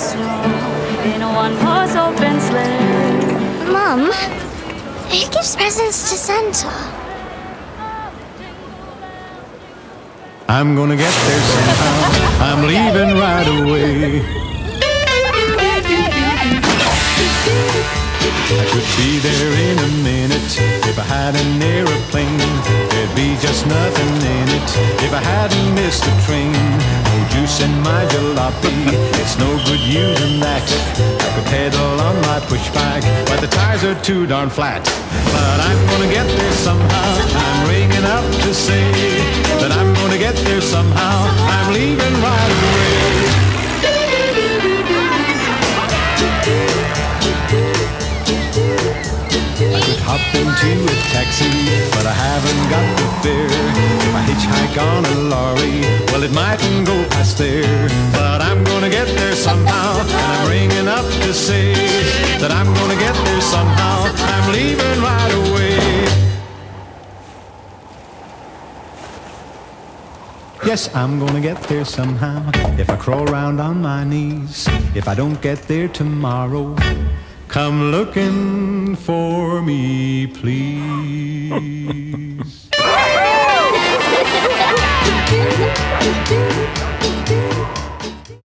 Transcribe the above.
snow in a one-horse open sleigh. Mum, who gives presents to Santa? I'm gonna get there somehow. I'm leaving right away. I could be there in a minute if I had an aeroplane. There'd be just nothing in it if I hadn't missed a train. No juice in my jalopy, it's no good using that. I could pedal on my pushback, but the tires are too darn flat. But I'm gonna get there somehow. I'm ringing up to say that I'm gonna get there somehow. I'm leaving right away. I could hop into a taxi, but I haven't got the fare. If I hitchhike on a lorry, well, it mightn't go past there. But I'm gonna get there somehow, and I'm ringing up to say that I'm gonna get there somehow. I'm leaving right away. Yes, I'm gonna get there somehow. If I crawl around on my knees, if I don't get there tomorrow, come looking for me, please.